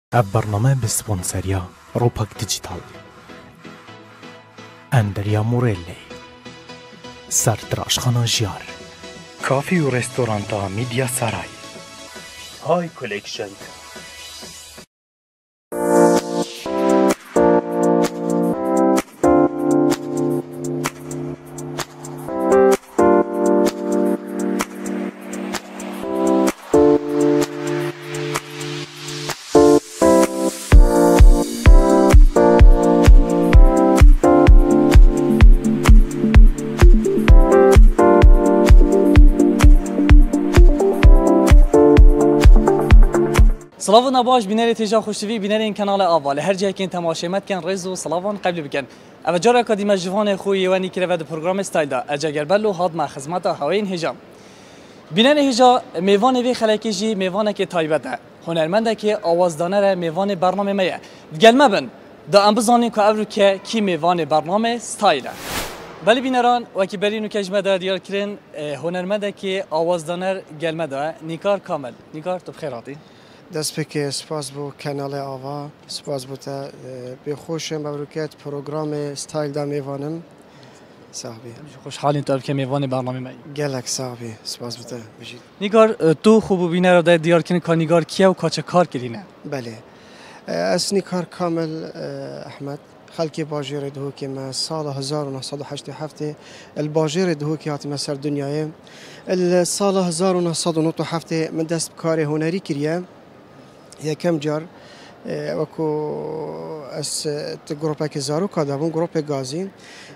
برنامه بسپانسریا روپاک دیجیتال اندریا موریلی سردراشخانه جیار کافی و رستورانتا میدیا سرای های کلکشن. سلام نباش بینر تیجا خوشتوی بینر این کانال آواله هر جایی که این تماشا مت کن رز و سلام قبل بکن اوجار اکادمی جوان خوی یوانی که رود پروگرام استایل دا اجاگر بلو هاد ما خدمت هواین هجام بینر هجا میوان وی خلکی جی میوانه که تایبته هنرمنده که آوازدانه را میوان برنامه میه گلمه بن دا ام بزانین که اورو که کی میوان برنامه استایل ولی بینران وکی برینو کجمه دا دیار کرن هنرمنده که آوازدانه گلمه دا نیکار کامل نیکار تو بخیراتی دست بکه سپاس بو کانال آوا سپاس بو تا به خوش مبروکت پروگرام استایل دا میوانم صاحبی خوشحالیم تو که میوان برنامه می گلک صاحبی سپاس بو تا بجید نیگار تو خوب بینه رو دیار کنی که نیگار کیا و کاچه کار کردینه بله از نیکار کامل احمد خلکی باجر دهو که ما سال 1987 الباجر دهو که هاتم سر دنیای سال 1997 من دست کار هنری کریه یکم جار وکو از گروپک زارو کادابون گروپ گازی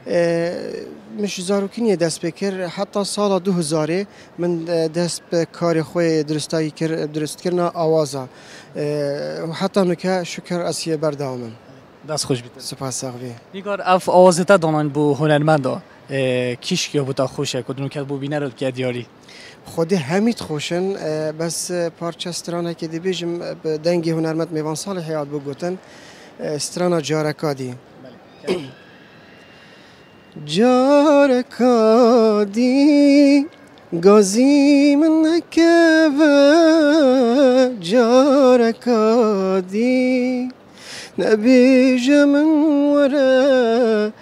مش زارو کنیه دست بکر حتی سال 2000 من دست به کار خوی درست کردن آوازا حتی نکه شکر اسیه بردامم دست خوش بیت سپاس ساقی نیگار اف آوازتا دانان بو هنرمندا کیش که بودا خوشه کدوم که بو بینه رو که دیاری خودی همید خوشن بس پارچه استرانه که دی بیجم دنگی هنرمند میوان سال حیات بگوتن استرانا جارکادی جارکادی گازی من نکوه جارکادی نبیجم من وره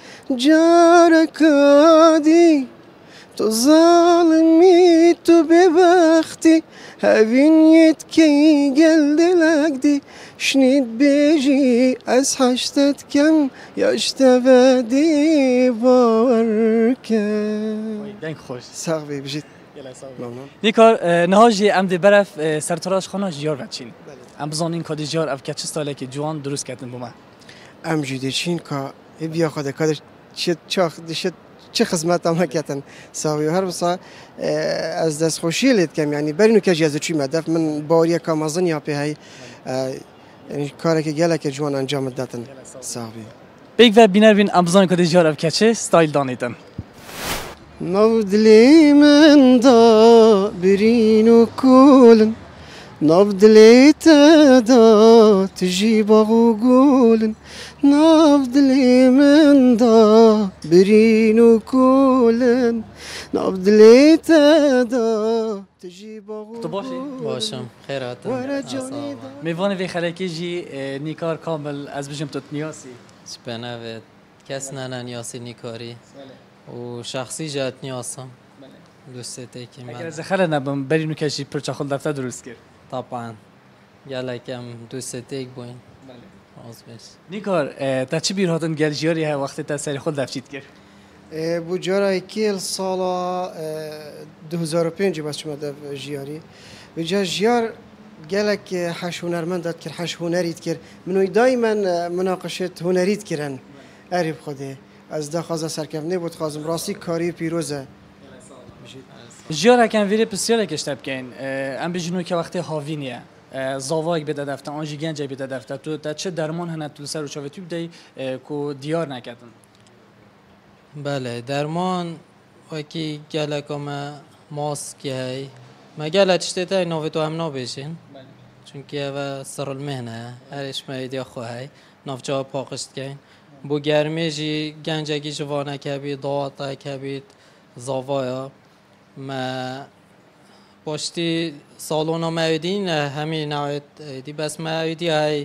جارکادی تو ظالمی تو ببختی هفین یت کی گل دلگدی شنید بیجی از حشتت کم یاشت ودی باور کن دنگ خوش ساقبی بجید نیکار نهاجی ام دی برف سرتراش خانه جیار بچین ام بزانین کادی جیار اف که چستاله که جوان درست کردن بومه ام جیده چین که بیا خود کادر چه خدمت هم کردن ساوی هر بسا از دست خوشی لید کم یعنی برینو که جیازه چی مدف من باوری کامازن یا پی های یعنی کاری که گله که جوان انجام دادن ساوی بیگ و بینر بین ابزان کادی جار اف که چه استایل دانیدن نودلی من دا برینو کولن نودلی دا تجی باغو گولن نافدلی من دا برینو کولن نافدلی دا تجی باغو تو باشم خیرات میوان وی خلکی جی نیکار کامل از بجم تو نیاسی سپناوت کس نه نیاسی نیکاری و شخصی جات نیاسم دوسته که من اگر زخله نبم برینو کشی پرچه خود دفتر درست کرد طبعا یالکم دوسته بوین نیکار تا چی بیر هاتن گل جیاری ها وقتی تا سری خود دفشید کرد بو جارای کل سال 2005 بس شما دف جیاری و جا جیار گلک حش هنرمند داد کرد حش هنریت کرد منوی دایما مناقشت هنریت کردن عریب خوده از ده خوازه سرکفنه بود خوازم راستی کاری پیروزه جیار کن ویری پسیار کشتب کن ام بجنو که وقتی هاوینیه زاوایک بده دفتر آنجی گنجی بده دفتر تو تا چه درمان هنر تو سر و چاوتی بدی کو دیار نکردن بله درمان وکی گلکم ماسک هی ما گلت شته نوی تو هم نبیشین چون که و سر المهنه هرش میدیا خواهی نافجا پاکشت کن بو گرمی جی گنجگی جوانه کبید داوطه کبید زاوایا ما پشتی سالونا معیدین همین نوعیت دی بس معیدی های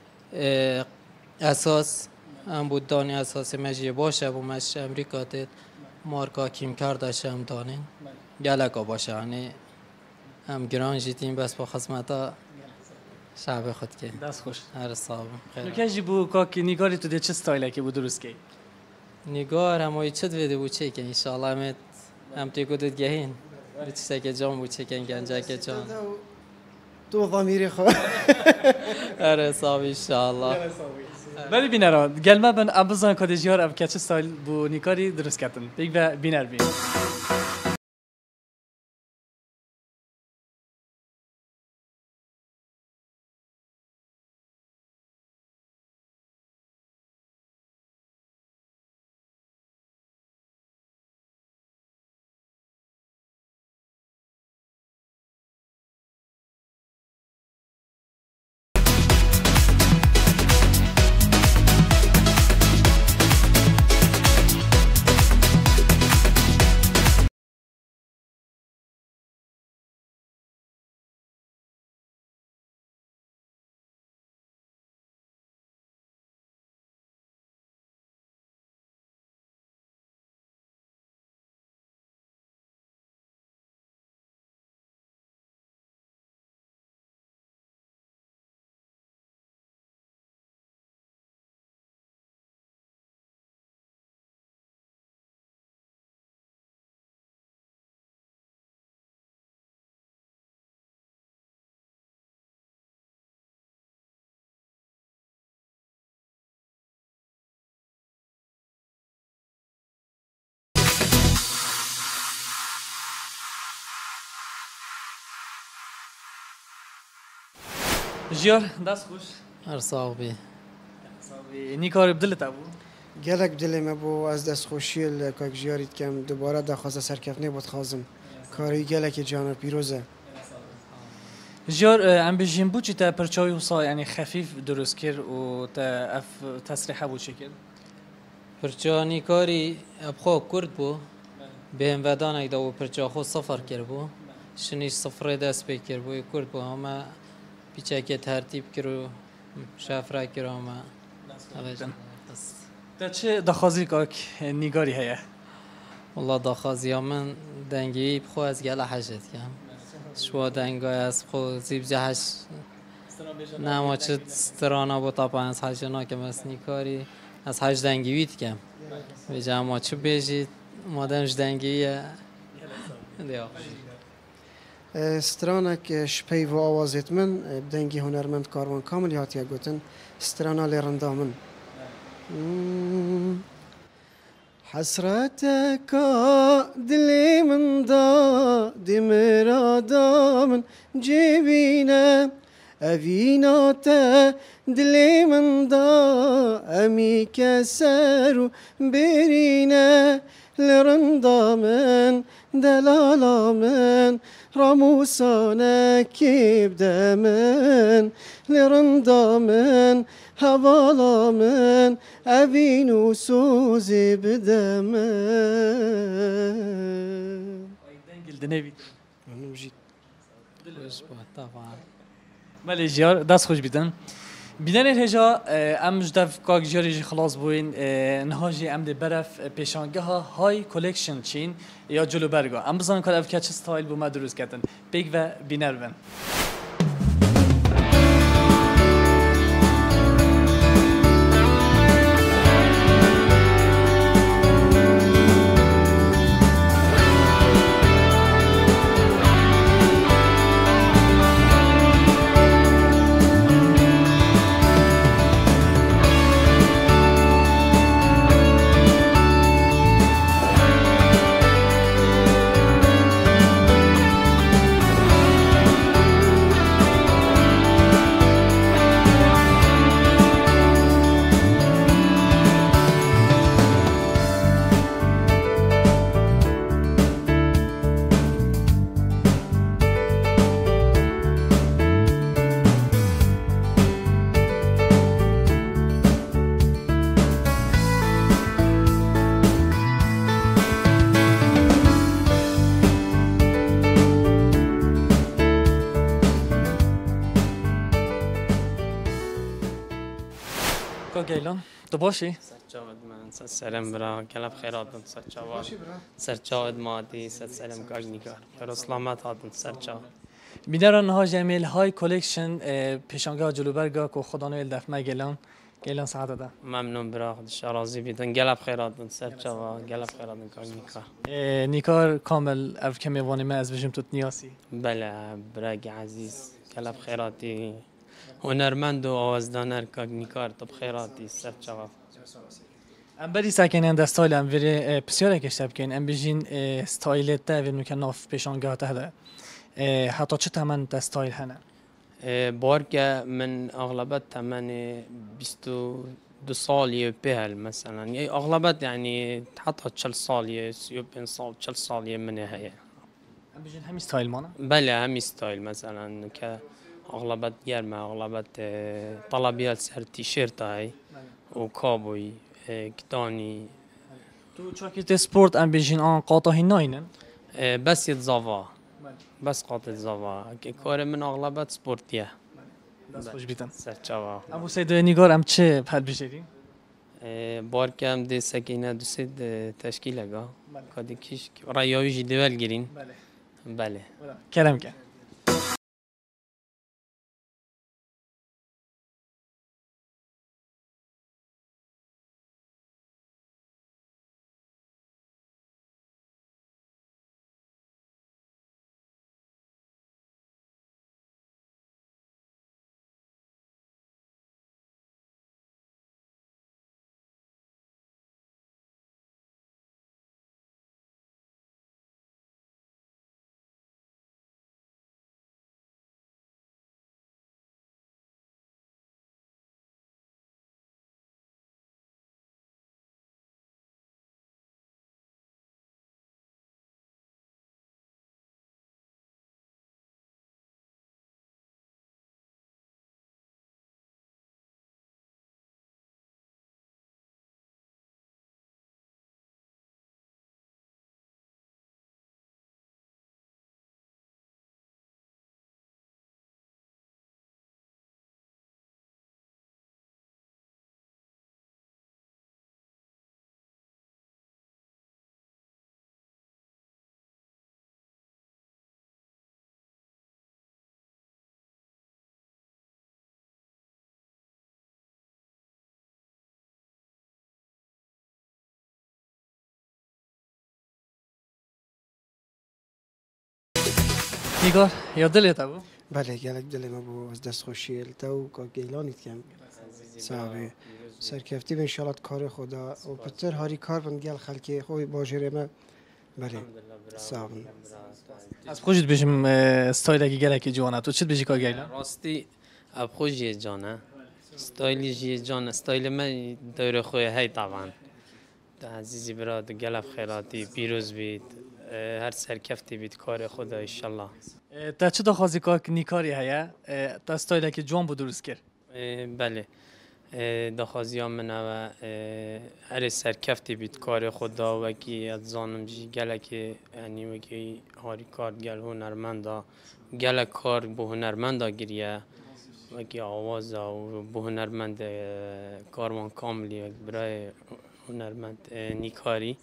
اساس هم بود دانی اساس مجیه باشه و مش امریکا تید مارکا کیم کردش هم دانین گلکا باشه یعنی هم گران جیتیم بس با خدمتا شعب خود که دست خوش هر صاحب خیر نکجی بو کاکی نیگاری تو ده چه ستایل که بود درست کی نگار همایی چد ویده بود چه که انشاءالله هم توی کدت گهین بچه که جان بود چه که گنجه که جان تو ضمیری خواه هر صاحب انشاءالله ولی بینر گلمه بن ابزان کدیجیار اب که چه ستایل بو نیکاری درست کردن بیگ و بینر بین جیار دست خوش هر صاحبی نیکاری بدلت ابو گلک دلی ما بو از دست خوشی کاک جیاریت کم دوباره دخواست سرکفنه بود خازم کاری گلک جانر پیروزه جیار ام بجیم بود چی تا پرچاوی وصا یعنی خفیف درست کرد و تا اف تصریحه بود چی کرد پرچانی کاری ابخوا کرد بو بهم ودان اگه دو پرچا خود سفر کرد بو شنیش سفره دست بی کرد بو کرد بو همه پیچه که ترتیب کرد شفره کرد همه تا چه دخوازی کاک نیگاری هیا والله دخوازی من دنگی بخو از گل حجت کم شوا دنگای از خو زیب جهش نه ما چه سترانا با طبعا از حج ناکم از نیکاری از حج دنگی وید کم بجا ما چه بیجید مادمش دنگیه دیا سترانک شپی و آوازت من دنگی هنرمند کاروان کامل یاتیا گوتن سترانا لیرندا من حسرتك دلي من دادي مرادا من جيبينا أفينا دلي من دا أمي كسر برينا لرندا من دلالا من راموسانا كيبدا من لرندا من هوالا من أبين سوزي بدمن دنگل دنیوی نوجد طبعا بله جیار دست خوش بیدن بیدن هجا ام جدف کاک جیاری جی خلاص بوین نهاجی ام ده برف پیشانگه ها های کولکشن چین یا جلو برگا ام بزن که اف کچ ستایل بو ما دروز کردن بیگ و بینر ون کا گیلان تو باشی؟ سرچاود من سلام برا کلاب خیرات سرچاود سرچاود مادی سلام کاغنیکار خیر و سلامت هاتن سرچاود بینران ها جمیل های کلکشن پیشانگاه جلوبرگا کو خدا نویل دفمه گیلان ساعت ده ممنون برا خودش راضی بیتن کلاب خیرات سرچاود کلاب خیرات کاغنیکار نیکار کامل اف کمی وانی من از بجم توت نیاسی بله برای عزیز کلاب خیراتی هنرمند و آوازدانر کاغنیکار تو بخیراتی سرچاود ام بری ساکنن دستایل ام وری بسیار کشتب کن ام بجین استایل تا و نوکن ناف پیشانگاه ته ده حتی چه تمن دستایل هنه بارکه من اغلبت تمن 22 سالیه بهل مثلا يعني اغلبت يعني حتى 40 سالیه 35 سال 40 سالیه من هي ام بجین همین استایل مانه بله همي ستايل مثلا ك اغلبت گرمه اغلبت طلبيات سر تيشيرت هاي وكابوي كتاني تو چاکیت سپورت ام بجین آن قاطعی ناینن بس يتزافا بس قاطع زافا كار من اغلبت سبورتيه دست خوش بیتن سرچاوا ابو سید نیگار ام چه پل بجیری باركم دي سكينة دوسيد تشكيلة كادي كيش رأيوي جي دول جرين بله کرم که نیگار یادلیت ابو بله گلک دل ما بو از دست خوشی التا و که گیلانیت کم صاحبی سرکفتی به انشالله کار خدا و پتر هاری کار بند گل خلکی خوی باجره ما بله صاحبی از خوشت بشم استایل کی گلکی جوانه تو چت بشی کا گیلان راستی اب خوشی جانه ستایلی جی جان ستایل من دور خوی هی طبعا عزیزی برات گلب خیراتی پیروز بید هر سرکفتی بید کار خدا انشالله تا چه دخوازی که نیکاری هیا تا استایل کی جوان بود درست کرد بله دخوازی هم منه و هر سرکفتی بید کار خدا و کی از زانم جی گله که یعنی و کی هاری کار گل هنرمندا گله کار به هنرمندا گریه و کی آواز و به هنرمند کاروان کاملی برای هنرمند نیکاری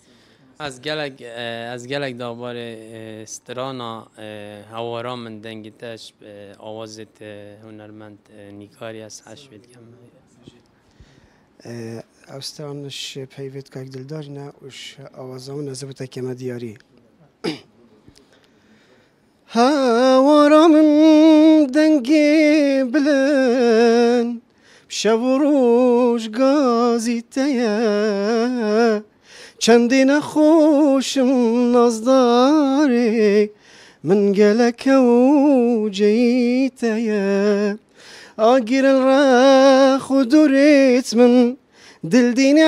از گلک دابار استرانا هوارا من دنگتش آوازت هنرمند نیکاری از حشوید کم اوستانش پیوت که دلدار نه وش آوازمون نزبط کم دیاری هوارا من دنگی بلن شوروش گازی تیه چندین خوشم نزداری من گلک و جیتیه آگیر الرخ و دوریت من دل دینی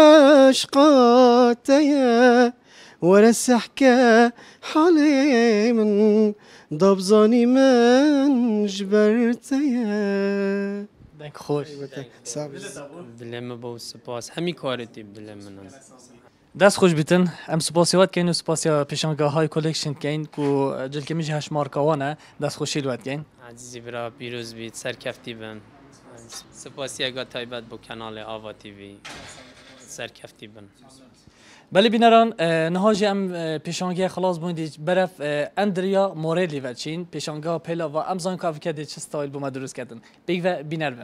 عشقاتیه ورسحکه حالی من دبزانی من جبرتیه دنگ خوش دلم با سپاس همی کارتی دلم من دست خوش بیتن ام سپاسیات کین و سپاسیا پیشانگاه های کلکشن کین کو جل کمیش هش مارکاوانه دست خوشی لوت کین عزیزی برا پیروز بید سرکفتی بن سپاسی اگه تایبت با کانال آوا تیوی سرکفتی بن. بله بینران نهاجی ام پیشانگی خلاص بودی برف اندریا موریلی و چین پیشانگاه پیلا و امزان کافی کردی چه استایل بوم درست کردن بیگ و بینرون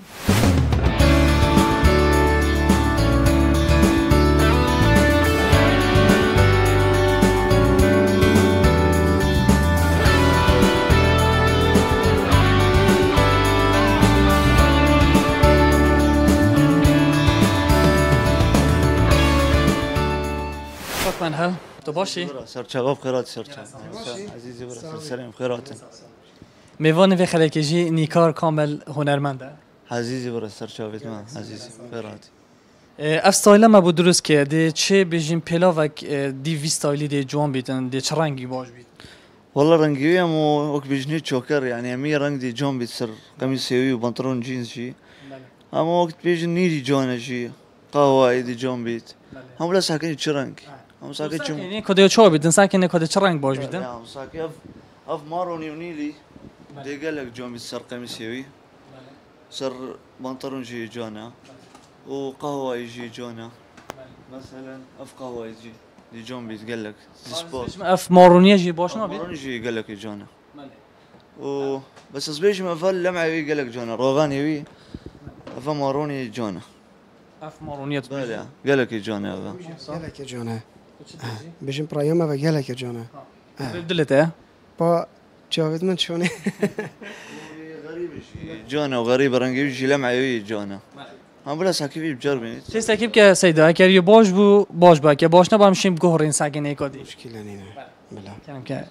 من هل تو باشی؟ سرچاوب خیرات سرچاوب عزیزی برا سلام خیرات میوان و خلکیجی نیکار کامل هنرمنده عزیزی برا سرچاوبت ما عزیزی خیرات استایل ما بود درست که دی چه بجیم پیلا و دی وی استایلی دی جوان بیتن دی چه رنگی باش بیت والله رنگی هم وقت بجنی چوکر یعنی امی رنگ دی جوان بیت سر قمیص سیوی و پانترون جینز جی اما وقت بجن نیری جوان جی قهوه دی جوان بیت هم ولا ساکن چه رنگ هم ساکن چه یعنی کدی چه بیتن ساکن کدی چه رنگ باش بیتن هم ساکن اف مارونی و نیلی دی قالك جوان بیت سر قمیص سیوی سر پانترون جی جوانا وقهوه يجي جونا مثلا اف قهوه يجي دي جون بيت قال لك سبورت اف مارونیه جی باش نبید يجي قال لك جونا و بس سبيش ما فل لمعه يجي قال لك جونا روغان يوي اف ماروني جونا اف مارونیه بله قال لك جونا گلک جانه بجیم پرایم و گلک جانه دلته با جاوید من شونه غريب جونا وغريب رنگ يجي لمعه يوي جونا هم بلا ساكيبي بجربين چه سکیب که سیدا اگر یه باش بو باش با که باش نبام شیم گهرین ساکن ایکادی مشکل نینه بله کنم که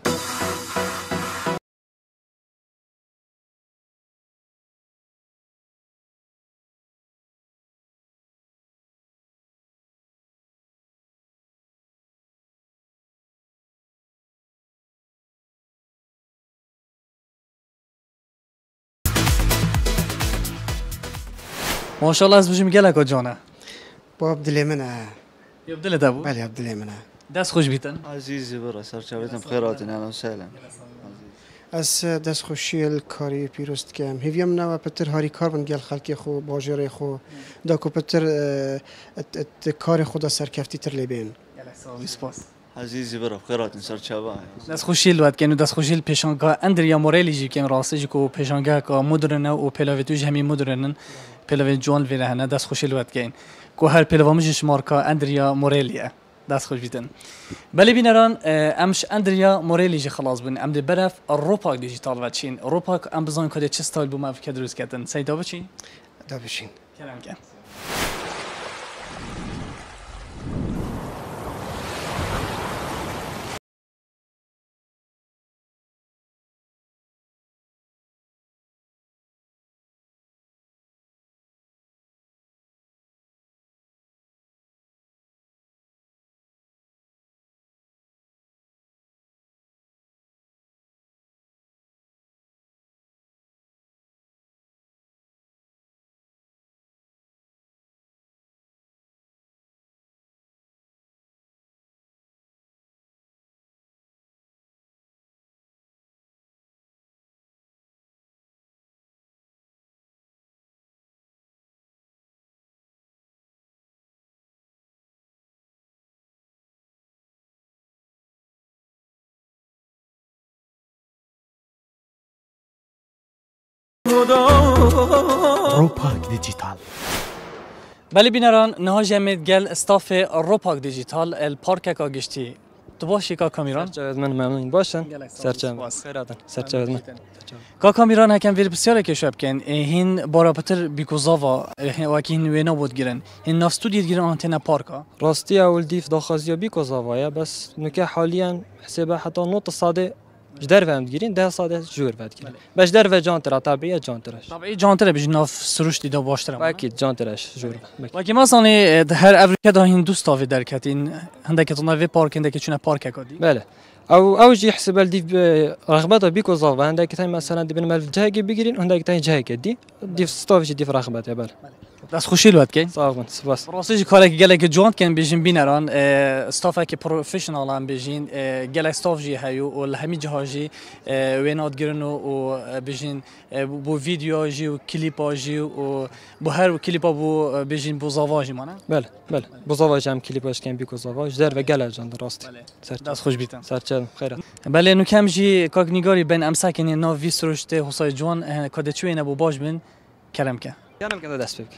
ماشاءالله از بجیم گلک جانه با عبدالله منه یبدل دبو بله عبدالله منه دست خوش بیتن عزيزي برا سرچاوبتم خيراتنا اهلا وسهلا از دست خوشی الکاری پیروست کم هیویم نوا پتر هاری کار بن گل خلکی خو باجره خو دا کو پتر کار خدا سرکفتی تر لیبین سپاس عزيزي برا خيراتنا سرچاوا دست خوشی الوقت کنو دست خوشی پیشانگاه اندریا موریلی جی کن راسته جی کو پیشانگاه کا مدرنه و پیلاویتوج همی مدرنن پیلاوی جوان ویره هنه دست خوشی الوقت کن کو هر پیلاوامجش مارکا اندریا موریلیه دست خوش بیتن بله بینران امش اندریا موریلی جی خلاص بین ام دی برف اروپا دیجیتال و چین اروپا ام بزن کد چه استایل بو ما فکر درست کردن سیدا بچین دا بشین کلام کن روپاک دیجیتال بله بینران نهاج امید گل استاف روپاک دیجیتال الپارک کا گشتی تو باشی کا کامیران سرچاوید من ممنون باشن سرچاوید خیراتن سرچاوید من کا کامیران هکم ویر بسیار که شب کن هین بارابتر بیکوزاوا و که هین وینا بود گیرن هین ناستودیت گیرن آنتنا پارکا راستی اول دیف داخازیا بیکو زاوایا بس نکه حاليا حسابه حتی نوت صاده جدر فهمت گیرین ده صاده جور فهمت گیرین باش در و جانترا طبیعی جانترش طبعی جانتره بجی ناف سروش دیده باشتره اكيد جانترش جور و که مثلا هر افریقا دا هین دوست آوی درکت این هندک تو نوی پارک هندک چونه پارک کدی بله او جي يحسب الديف رغبته بيكو زافا عندك تاي مثلا دي بنمال جهه بيجرين عندك تاي جهه دي ديف ستوف دي رغبته بال دست خوشی لود کی صافن سپاس راستی کاری که گله که جوان کن بیشین بینران استاف که پروفشنال هم بیشین گله استاف جی هیو و همی جهازی وینات گرن و بیشین بو ویدیو جی و کلیپ جی و بو هر کلیپ بو بیشین بو زاواجی مانه بله بله بو زاواج هم کلیپاش کن بیکو زاواج در و گله جان راست دست خوش بیتن سرچه خیرات بله نو کم جی کاک نگاری بین امساکنی ناو ویس روشته حسای جوان کده چوی نبو باش بین کلم که یانم کنه دست بک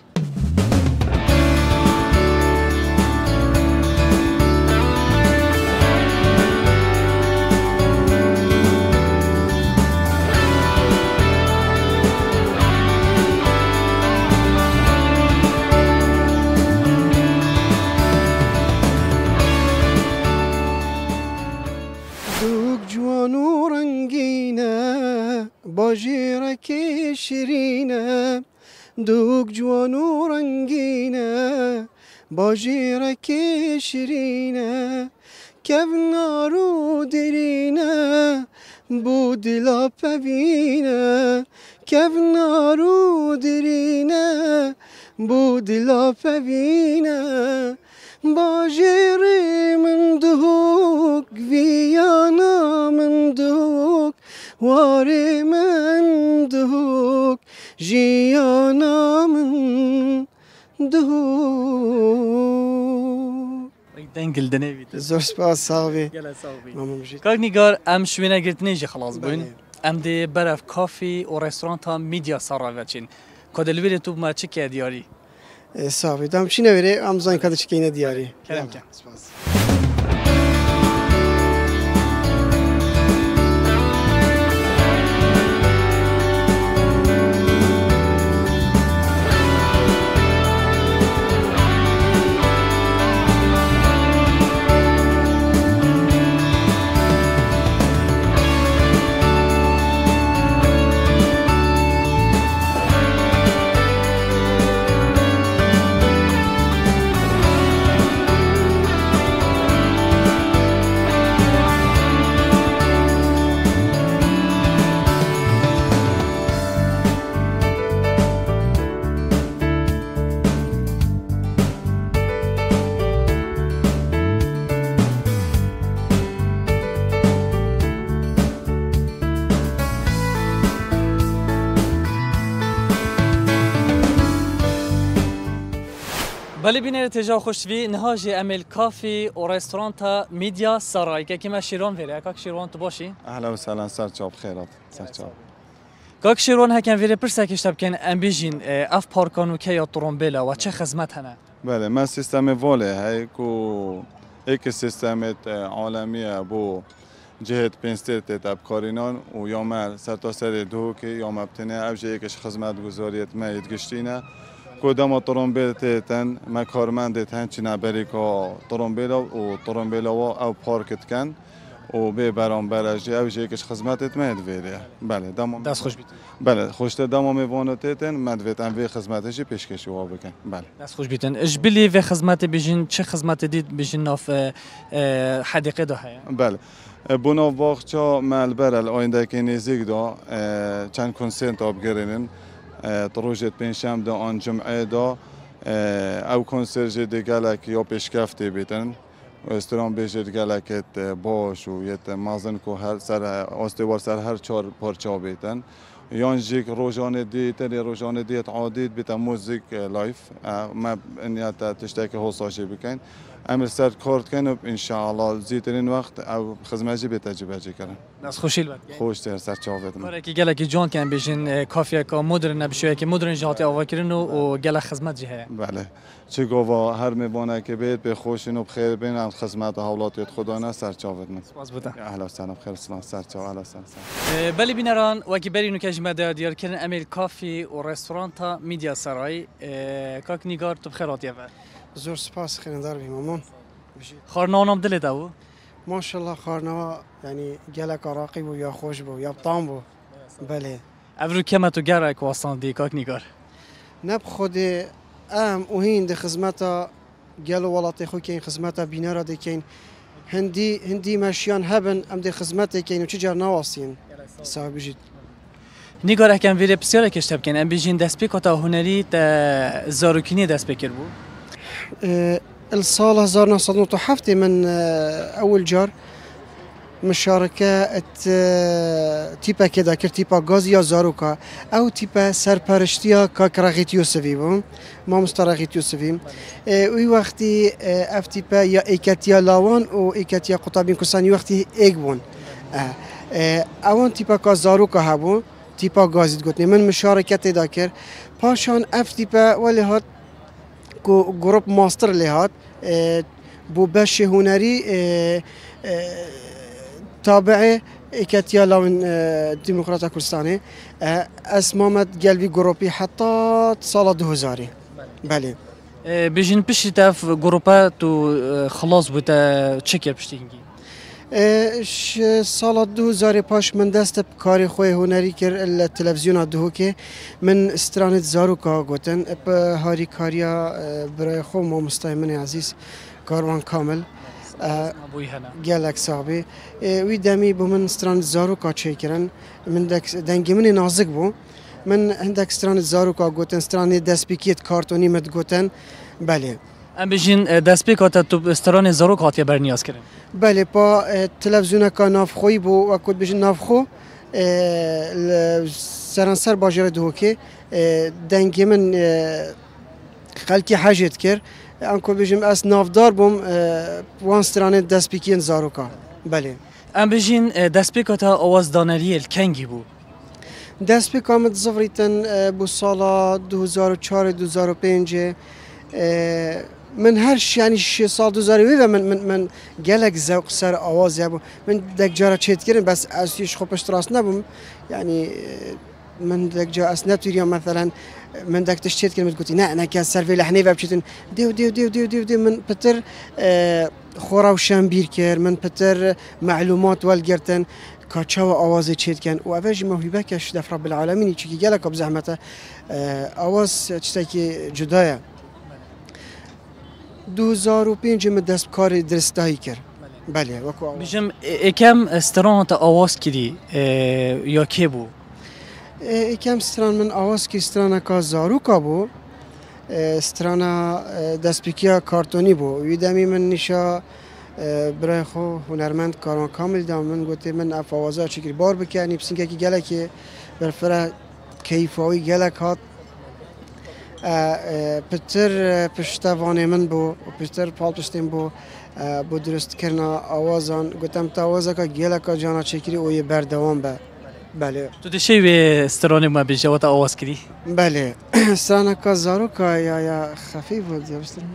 جوانو رنگینه باجیرک شیرینه دوک جوانو رنگینه باجیرک شیرینه کفنارو درینه بو دلا پبینه کفنارو درینه بو دلا پبینه باجيري من دهوك فيانا من دهوك واري من دهوك جيانا من دهوك دنگل دنیوید زور سپاس صاحبي گله صاحبی ماما مجيد کاک نگار ام شوینه گرتنی جی خلاص بوین ام دی برف کافی و رستوران تا میدیا سارا وچین کدلویر تو ما چی که دیاری صاحبي دام شي نوري ام زين كذا شكينا دياري كلام كان سپاس بله بینه تجا خوشوی نهاجی عمل کافی و رستوران تا میدیا سرای که ما شیران ویره کاک شیران تو باشی اهلا وسهلا سرچاب خیرات سرچاب کاک شیران هکن ویره پرسه کشتب کن ام بیجین اف پارکانو که یا ترومبیلا و چه خدمت هنه بله ما سیستم واله هی کو یک سیستم عالمی بو جهت پنسترت تبکارینان و یا مر سرتاسر دو که یا مبتنه اوجه یکش خدمت گذاریت ما یدگشتینه کدام ترومبیل تن ما کارمند تن چنا بریکا ترومبیلا و ترومبیلا و او پارکت کن و به برام برجی اوجه یکش خدمتت ما یدویره بله دام دست خوش بیت بله خوشته دام میوانت تن مدویت ام وی خدمتشی پیشکشی و بکن بله دست خوش بیتن اش بلی و خدمت بیجین چه خدمت دید بیجین ناف حدیقه ده هیا بله بنا واقعا ملبر آینده که نزدیک دا چند کنسرت آبگرینن تروجت پنجشنبه آن جمعه دا او کنسرت دیگه یا پیشکفته بیتن رستوران بیشتر گلکت باش و یت مازن کو هر سر استوار سر هر چهار پارچه بیتن یانجیک روزانه دیتن روزانه دیت عادی بیت موزیک لایف ما نیت تشتکی حساشی بکن امر سر کارت کنم ان شاء الله زیترین وقت او خدمتی به تجربه کردن دست خوشی البته خوش تر سر چاوت کاری که گله کی جان کن بیشین کافیه کا مدرن نبشه که مدرن جهات آوا کردن و گله خدمت جه بله چه گوا هر میوانه که بیت به خوشین و بخیر بین از خدمت حالاتیت خدا نه سر چاوت من سپاس بوده اهلا وسهلا بخیر سلام سر چاو اهلا وسهلا بلی بینران وکی برینو که جمع دیار کردن امیل کافی و رستوران تا میدیا سرای کاک نگار تو بخیرات یه زور سپاس خیرندار بی مامان خارنانم دل داو ماشاءالله خارنوا يعني جالك عراقي بو يا خوش بو يا بطام بو بله افرو كما تو جارك واسان دي كاك نيجار نب خود ام وهين دي خدمتا جالو ولاتي خو كاين خدمتا بينارا دي كاين هندی مشیان هبن ام دی خدمت که اینو چه جار نواسین صاحب جید نگاره کم ویره بسیار کشتب کن ام بیجین دست پیک تا هنری تا زاروکینی دست پیکر بو الصالة 1907 من أول جار مشاركة تيبا كده كر تيبا غازيا زاروكا أو تيبا سرپرشتيا كراغيت يوسفي بوم ما مستراغيت يوسفي وي وقتي اف تيبا يا إيكاتيا لاوان و إيكاتيا قطابين كساني وقتي إيجبون أوان تيبا كزاروكا هبون تيبا غازي تقولني من مشاركة تذاكر باشان اف تيبا ولی هات گروپ ماستر لهات بو بش هنری تابع ایکاتیا لاون دموکرات کردستانی اسمامت قلبی گروپی حتی سال 2000 بله بیجین پشتی تاف گروپا تو خلاص بوده چکر پشتینگی سال 2000 پاش من دست کاری خوی هنری کر التلویزیون دهو که من استرانت زاروکا گوتن هاری کاریا برای خو ما مستایمن عزیز کاروان کامل گلک صاحبی وی دمی بو من استرانت زاروکا چه کرن من دنگی من نازک بو من هندک استرانت زاروکا گوتن استرانت دست بیکیت کارتونی مت گوتن بله ام بیجین دست پیک تو استران زاروک هاتیه برنیاز کردن بله با تلویزیون کا نافخوی بو و کد بیجین نافخو سرانسر باجر دهوکی دنگی من خلکی حاجت کر ان کد بیجیم اس نافدار بوم وان استران دست بیکین زاروکا بله ام بیجین دست پیک تا آواز دانری الکنگی بو دست پیک آمد زفریتن بو سال 2004 2005 من هرش يعني سال 2000 من جالك ذوق سر آواز يابو من دك جارة شيت كرن بس أسيش خوبش تراس نبوم يعني من دك جا أسناب اليوم مثلا من دك تشتيت كرن بتقولي نا أنا كان سالفة لحني ببشتن ديو من بتر خورا وشامبير كر من بتر معلومات والجرتن كاتشاو آوازي شيت كان وأفاجي موهبة كش دف رب العالمين يشكي جالك بزحمته آواز تشتكي جدايا 2005 من دست کار درستایی کرد بله وکو بیجم اکم استران تا آواز کردی یا کی بو اکم استران من آواز کی استران کا زاروکا بو استران دست پیکیا کارتونی بو ویدمی من نشا برای خو هنرمند کاران کامل دام من گوته من اف آوازا چکر بار بکنی بسینکه کی گله که برفره کیفایی گله هات پتر پشتوانه من بو و پتر پال پشتیم بو درست کرنا آوازان گفتم تا آوازا که گیلا که جانا چکری اوی بردوام به بله تو دشی به استرانه ما بیجا و تا آواز کردی بله استرانه که زارو که یا خفیف بود یا بستر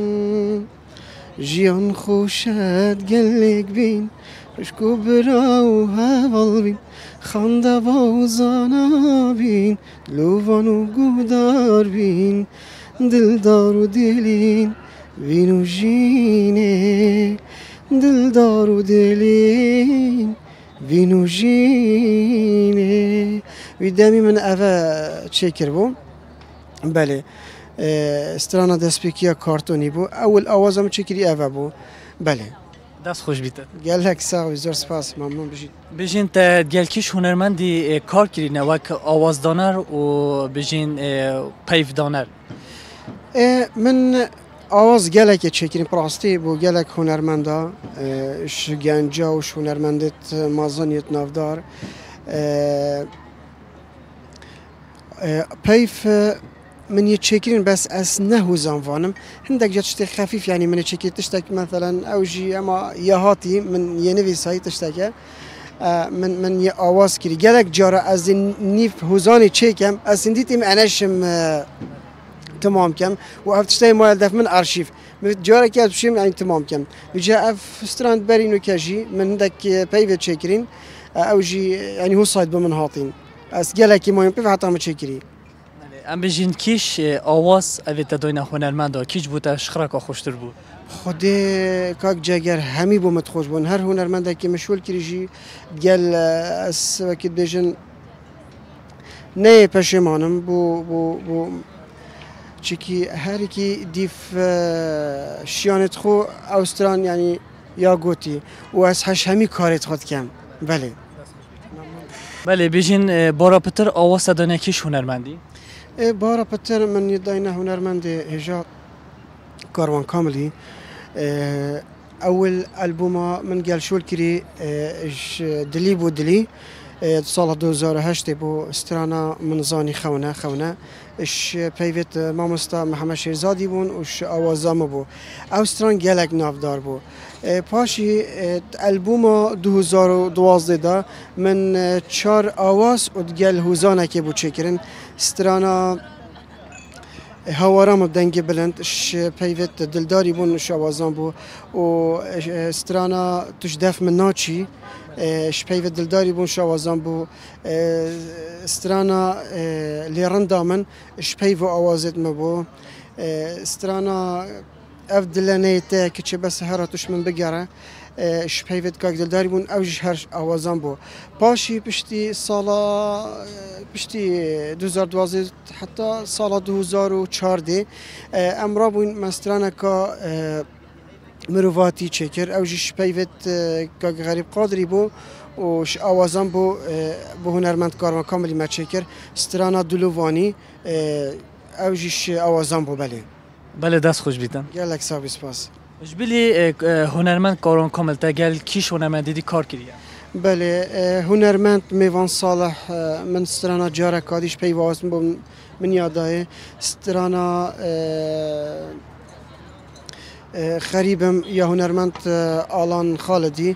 جیان خوشت گلک بین خشکو براو هوال بین خانده و زانا بین لوان و گودار بین دلدار و دلین وینو جینه دلدار و دلین وینو جینه ویدمی من اوه چکر بوم بله استرانا دسپیکیا کارتونی بو اول آوازم چکری اوه بو بله دست خوش بیت گلک ساوی زور سپاس ممنون بشید بیجین تا گلکیش هنرمندی کار کردین وک آوازدانر و بیجین پیف دانر من آواز گلک چکرین پراستی بو گلک هنرمندا شگنجا و هنرمندت مازانیت نافدار پیف من يتشكرين بس أس نهو زنفانم هندك جات شتي خفيف يعني من يتشكر تشتك مثلا أو جي أما يهاتي من ينفي ساي تشتكى من يأواز كري جالك جارة أز نيف هوزاني تشيكم أس نديتم أناشم تمام كم وأفتشتي ما يلدف من أرشيف جارة كات بشيم يعني تمام كم بيجا أف ستراند برينو كاجي من هندك بيفي تشكرين أو جي يعني هو صايد بمن هاتين أس جالك ما ينبي حتى ما تشكري ام بیجین کیش آواز اویت دوینا هنرمندا کیش بوده شخرا خوشتر بود خود کاک جگر همی بومت خوش بون هر هنرمنده که مشغول کریجی گل اس وقت بیجن نه پشیمانم بو چکی هر کی دیف شیانت خو اوستران یعنی یا گوتی و از هش همی کارت خود کم بله بله بیشین بارا پتر آواز دانه کیش هنرمندی بارا پتر من یداینا هنرمند هجا کاروان کاملی اول البوم من قال شو الكري دلي بو دلي سال 2008 بو استرانا منزاني خونه اش پیوت مامستا محمد شیرزادی بون وش آوازام بو او استران گلک نافدار بو پاشی البوم 2012 دا من 4 آواز و گل هوزانه که بو چکرن استرانا هوارام بدنگ بلند ش پیوت دلداری بون ش آوازان بو و استرانا توش دف من ناچی ش پیوت دلداری بون ش آوازان بو استرانا لیرندا من ش پیو آوازت مبو استرانا اف دلانیت که چه بس هراتوش من بگره ش پیوت کاک دلداری بون اوج هر آوازان بو پاشی پشتی سالا پشتی 2012 حتی سال 2014 امرا بون مسترانا کا مروواتی چکر اوجش پیوت کاک غریب قادری بو وش آوازان بو هنرمند کارمان کاملی ما چکر استرانا دلووانی اوجش آوازان بو بله دست خوش بیتن گلک سابی سپاس جبلی هنرمند کارون کامل تا گل کیش هنرمندی دی کار کردی بله هنرمند میوان صالح من استرانا جاره کادیش پیواز من یادای استرانا خریبم یا هنرمند آلان خالدی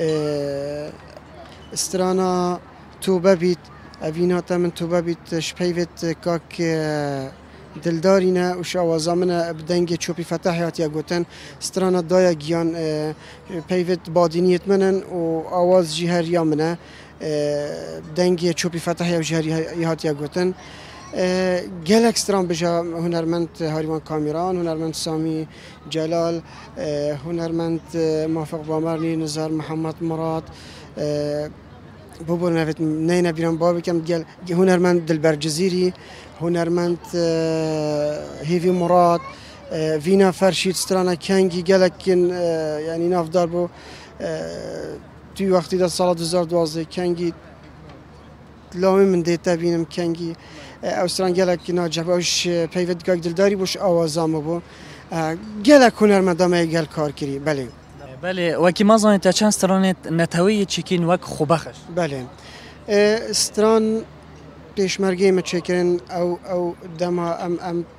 استرانا توبه بیت اویناتا من توبه بیت شپیوت کاک دلدارینه و شوازامنه بدنگ چوبی فتحیات یا گوتن استرانا دایا گیان پیوت بادینیت منن و آواز جهر یا منه بدنگ چوبی فتحیات و جهر یا گوتن گلک استران بجا هنرمند هاریوان کامیران هنرمند سامی جلال هنرمند موافق بامرنی نزار محمد مراد بابور نفت نینا بیران بابی کم گل هنرمند دلبر جزیری هنرمند هیوی مراد وینا فرشید استرانا کنگی گلکن یعنی نافدار بو توی وقتی دا سال 2012 کنگی لامی من دیتا بینم کنگی اوستران گلک ناجباش پیوت گاگ دلداری بوش آوازام بو گلک هنرمندامه گل کار کری بله بله وکی ما زانید تا چند استران نتوی چکین وک خوبخش بله استران پیشمرگی ما چکرن او دما امت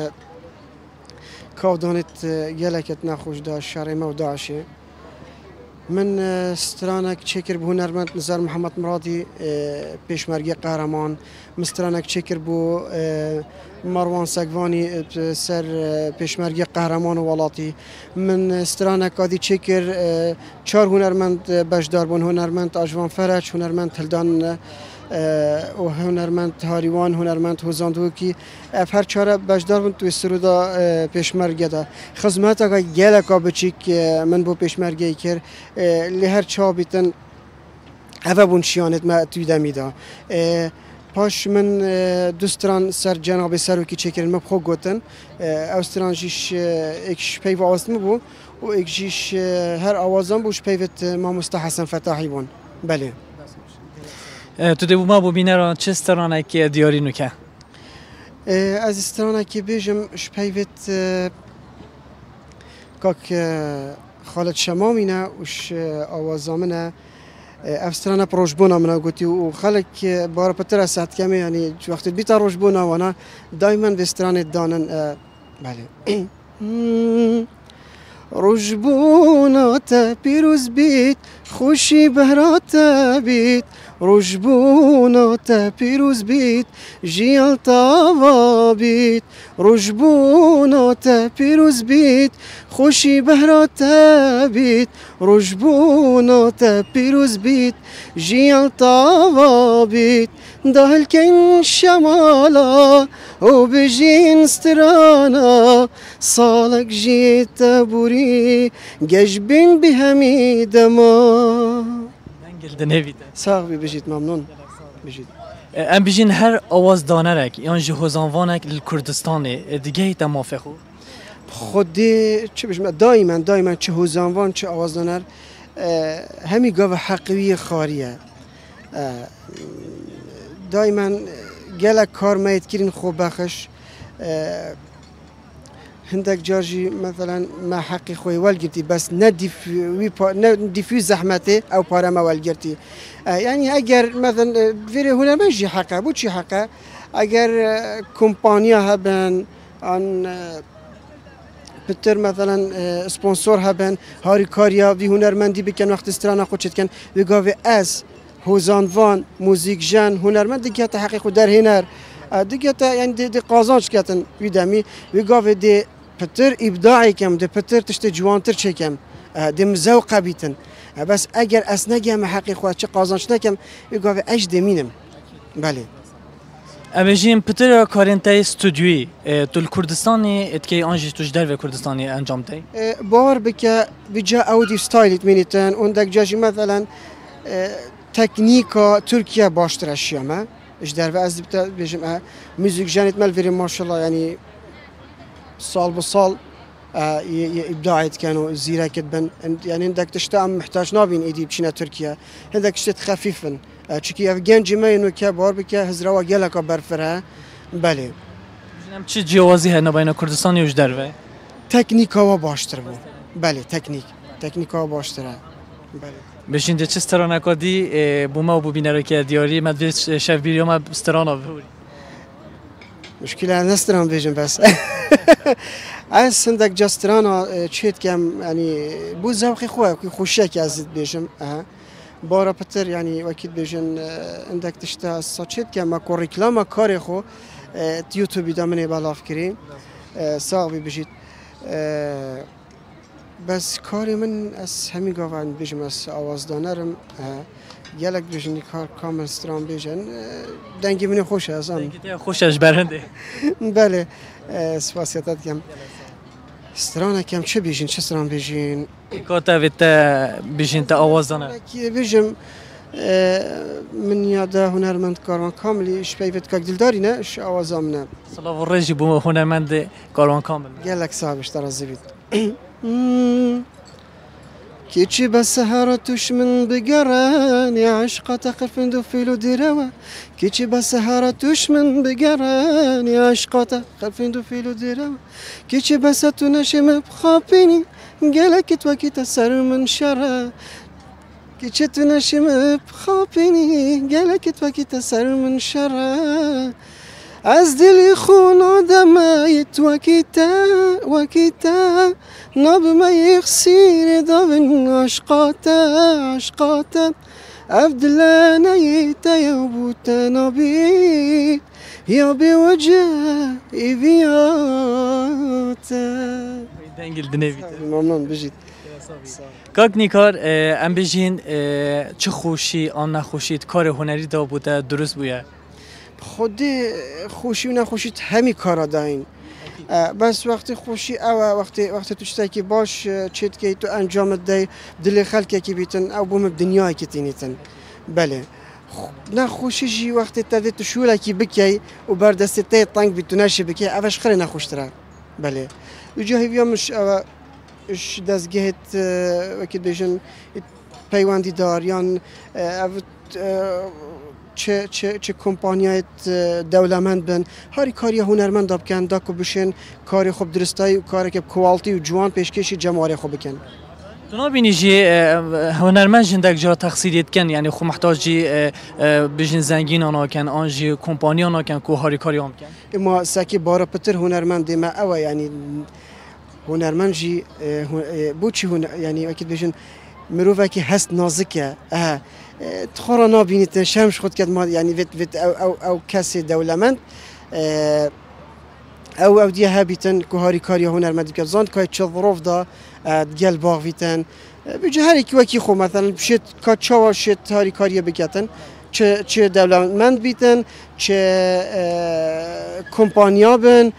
کاودانت گلکت نخوش داشت شرمه و داشه من استرانک چکر بو هنرمند نزار محمد مرادی پیشمرگی قهرمان مسترانک چکر بو مروان سگوانی سر پیشمرگی قهرمان ولاتی من استرانک آدی چکر 4 هنرمند بشدار بون هنرمند آجوان فرج هنرمند هلدان و هنرمند هاریوان هنرمند هوزاندوکی هر 4 بشدار بون توی سرودا پیشمرگی دا خدمت اگه گلکا بچیک من بو پیشمرگی کر لی هر چا بیتن اوه بون شیانت ما توی دمی دا پاش من دوستران سر جناب سروکی چکرن مبخو گوتن اوستران جیش اکش پیو آوازم بو و اکجیش هر آوازم بوش پیوت مامستا حسن فتاحی بون بله تو دبو ما بو بینران چه استرانه که دیاری نوکه؟ از استرانه که بیجم شپیوت کاک خالد شمامینه وش آوازامنه افسترانه پروژبونا منو گوتی و خلک بار پتر از ساعت کمی یعنی وقتی بیتا روژبونا وانا دائما به استرانه دانن بله روژبونا تا پیروز بیت خوشی بهرات بیت روژبونا تا پیروز بیت جیان تاوا بیت روژبونا تا پیروز بیت خوشی بهرات بیت روژبونا تا پیروز بیت جیان تاوا بیت دهل کن شمالا و بجین استرانا سالک جیت بوری گجبین به همی دما ساق بی بجید ممنون بجید ام بجین هر آواز دانرک یا جهوزانوانک لکردستانه دیگه ایتا موافقو؟ خودی چه بشم دائما چه هوزانوان چه آوازدانر همی گاو حقیقی خاریه دائما گله کار میت کرین خوب بخش هندك جارجي مثلا ما حقي خوي والقرتي بس ندي زحمتي او بارما والقرتي يعني اگر مثلا فيري هنا ماشي حقه بوشي حقه اگر كومبانيا هبن ان بتر مثلا سبونسور هبن هاري كاريا في هنرمندي بكن وقت استرانا خودشت كان بيقاوي اس هوزانوان موزيك جان هنرمند دي تحقيق در هنر دیگه تا یعنی دی قازانش کردن ویدمی ویگاو دی پتر ابداعی کم دی پتر تشت جوانتر چکم دی مزوق بیتن بس اگر اسنگم حقیق خود چه قازانش نکم ویگاو اج دمینم بله امجین پتر کارنتای استودیوی تو کردستانی اتکی آنجی توش در و کردستانی انجام دی باور بکه بجا اودی ستایلیت مینیتن اون جاجی مثلا تکنیکا ترکیه باشتر اشیامه ايش دار از بيجم موزيك جانت مالفيري ما شاء الله يعني صال بصال ابداعات كانوا زيرا كتبن يعني عندك تشتاق محتاج نابين ايدي بشينا تركيا عندك تشتت خفيفا تشكي افغان جماعه انه كبار بك هزروا جالك برفرها بله جنم چه جوازی هن بین کردستان و جدرو تکنیکا و باشتر بو بله تکنیکا و باشتر بله بشینده چه استران اکادی بوما و ببینه که دیاری مدوی شف بیریوم استران آبوری مشكلة نستران بيجن بس از عندك جسترانا تشيت كم يعني بو زوقي خويا خوشك از بيجم بارا بتر يعني واكيد بيجن عندك تشتا صاتشيت كم كو ريكلاما كاري خو يوتيوب دامني بالاف كريم صاحبي بيجيت بس کاری من از همین گاوان بیشم از آوازدانرم گلک بیشنی کار کامل استران بیشن دنگی منی خوشه از آن دنگی خوشش برنده بله سپاسیتت کم استران کم چه بیشین چه استران بیشین کاتا ویت بیشین تا آوازدانر بیشم من یاده هنرمند کاروان کاملی شپیوت که دلداری نه اش آوازام نه صلاح و رجی بوم هنرمند کاروان کامل گلک صاحبش ترازی بید كيتشي بسهرة تشمن بقران يا عشقة تقف ندفلو دراوة كيتشي بسهرة تشمن بقران يا عشقة تقف ندفلو دراوة كيتشي بس تنشم بخابيني قالك توكي تسر من شرا كيتشي تنشم بخابيني قالك توكي تسر من شرا از دلی خون آدمایت وکیتا ناب ما یخسیر داون عشقاتا عبدالانیتا یا بوتا نابید یا بی وجه ایویاتا دنگل دنویت ممنون بجید کاک نیکار ام بجین چه خوشی آن نخوشید کار هنری دا بوده درست بوده خودی خوشی و نخوشی همی کارا داین بس وقتی خوشی او وقتی تو چیزی باش چیت که تو انجام دهی دل خلقی که بیتن او بوم دنیایی که تینیتن بله نخوشی جی وقتی تدی تو شولا کی بکی و بر دست تی تانگ بیتو نشی بکی اوش خیلی نخوشتره بله و جایی بیامش او اش دستگهت وقتی بیشن پیوندی داریان او چه کمپانیات دولمند بن هری کاری هنرمند داب کن داکو بشن کاری خوب درستایی و کاری که کوالتی و جوان پیشکشی جمعاری خوب بکن تو نبینی جی هنرمند جندک جا تقصیریت کن یعنی خو محتاج جی بجن زنگین آنها کن آن جی کمپانی آنها کن که هری کاری آم کن اما ساکی بارا پتر هنرمند ما اوه یعنی هنرمند جی بوچی یعنی اکید بجن مروفه که هست نازکه تخورا نابینیت شمش خود کد ما یعنی ویت او کسی دولمند او دیه هبیتن که هاری کاری هنرمند بکن زند که چه ظروف دا گل باغ ویتن بجه هری که وکی خو مثلا بشید که چاوا شید هاری کاری بکتن چه دولمند بیتن چه کمپانیا بن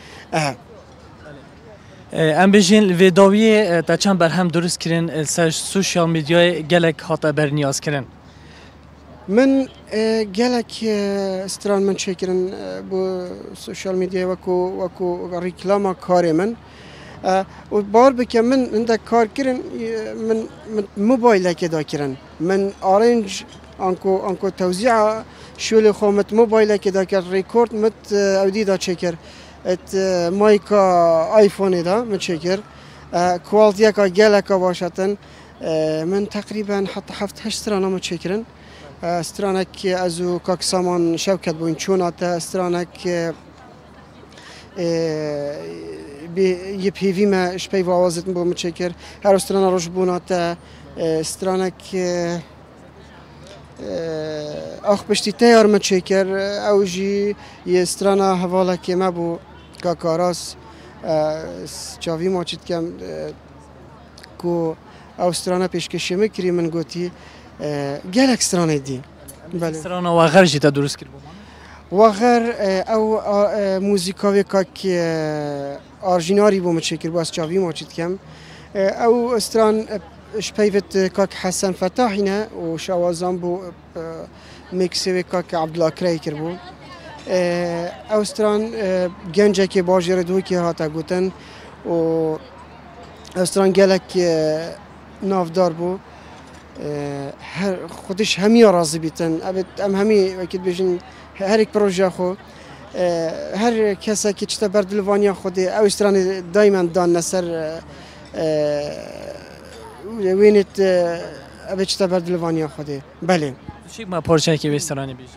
ام بجین ویداوی تا چند برهم درست کرن سر سوشیال میدیای گلک هاتا بر نیاز کرن من گلک استران من شکرن با سوشیال میدیا وکو ریکلاما کاری من و بار بکن من عندك کار کرن من موبایل که دا کرن من آرنج انکو توزیع شول خو موبایل که دا کرد ریکورد مت اودی دا چکر ات مایکا آیفون دا مت چکر کوالتی که گله که باشتن من تقریبا حتی 7-8 استرانه مت چکرن استرانك ازو كاك سامان شوكت بوين چوناتا استرانك يبهيفي ما شبي وازت بو متشكر هر استرانا روش بوناتا استرانك اخ بشتي تيار متشكر او جي يسترانا حوالا كما بو كاكاراس چاوي ماچت كم كو او استرانا پیشکشی مکری من گوتی گلک استرانه دی بله استرانه و غیر جیتا درست کرد و غیر او موزیکاوی که آرژیناری بوم چکر باز چاوی ماچید کم او استران شپیوت کاک حسن فتاحینه و شوازان بو میکسوی کاک عبدالله کریکر بو او استران گنجه که باجر دو که هاتا گوتن و استران گلک نافدار بو خودش همی راضی بیتن ام همی وقت بیشن هر یک پروژه خو هر کسی که چطور بردلوانی خوده او استران دائما دان نسر وینت ابی چطور بردلوانی خوده بله چی ما پروژه که استرانی بیش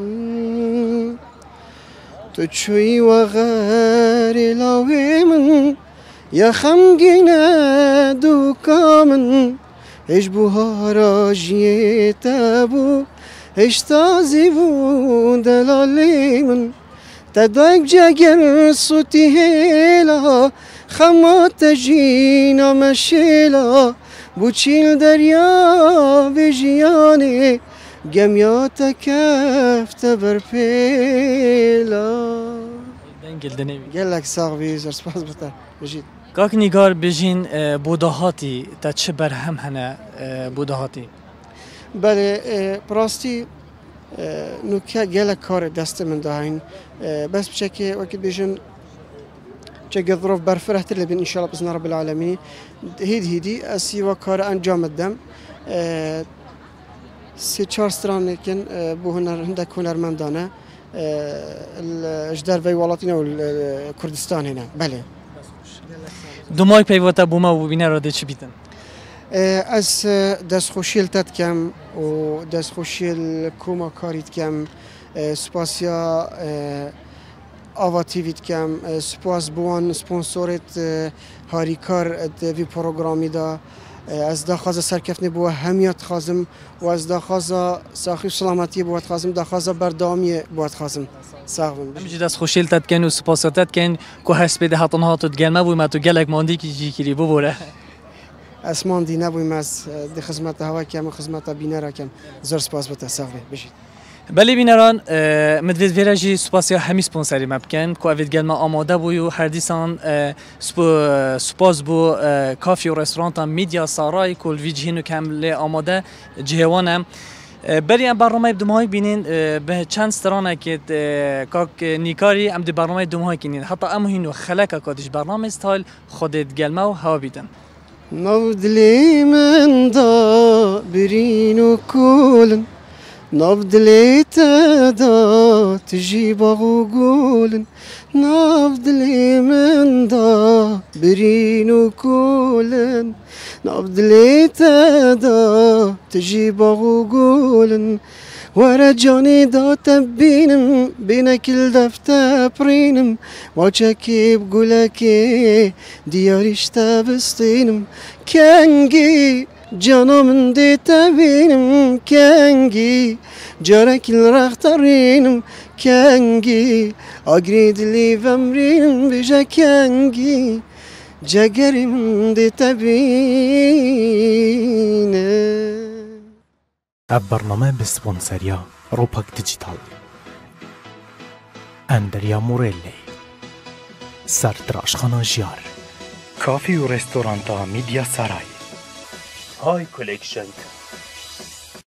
تو چوی و غیر لاوی من یا خمگینه دوکامن اش بوهارا جیتا بو اش تازی بو دلالی من تداک جگر صوتی هیلا خمات جینا مشیلا بو چیل دریا بجیانه گمیات کفت برپیلا گلک ساقوی زرسپاس بطر بجید کاک نیگار بجین بودهاتی تا چه برهم هنه بودهاتی؟ بله براستی نوکه گله کار دست من داین بس بشه که وقت بجین چه ظروف برفرهت اللي بين ان شاء الله باذن رب العالمين هيدي اسی و کار انجام دادم سه چهار ستران کن بو هنر هندک هنرمندانه اجدار وی ولاتینا و کردستان هنا بله دومای پیوتا بوما و بینه را ده چی بیتن؟ از دست خوشیل تد کم و دست خوشیل کوما کاریت کم سپاسیا آوا تیویت کم سپاس بوان سپانسورت هاریکار وی پروگرامی دا از داخل سرکفنی بو همیت خازم و از داخل ساخی سلامتی بو خازم داخل بردامی بو خازم ساغم همینجوری دست خوشیل تد کن و سپاسات کن که هست بده حتن ها تو گلمه بوی ما تو گلک ماندی کی جی کلی ببره اسمان دی نبویم از دی خدمت هوا کم خدمت بینه را کم زر سپاس بته ساغم بشید بله بینران مدوید ویراجی سپاسیا همی سپانسری مبکن که اوید گلمه آماده بوی و هر دیسان سپاس بو کافی و رستوران میدیا سارای کل ویجهینو کامل آماده جهوانم بری ام برنامه دومای بینین به چند سترانه که کاک نیکاری ام دی برنامه دومای کنین حتی ام هینو خلق کادش برنامه استایل خودت گلمه و هوا بیدن نبدلی من دا برینو کولن نبدلی تدا تجی باغو گولن نبدلی من دا برینو کولن نبدلی تدا تجی باغو گولن ورا جاني دا تبينم بين كل دفتة برينم واجاكي بقولكي دياري اشتبستينم كانجي جانا من دي تبينم كانجي جارك الرختارينم كانجي اجريد لي فمرينم بجا كانجي جاگری من دي تبينم برنامه بسپانسریا روپاک دیجیتال اندریا موریلی سردراشخانه جیار کافی و رستورانتا میدیا سرای های کلکشن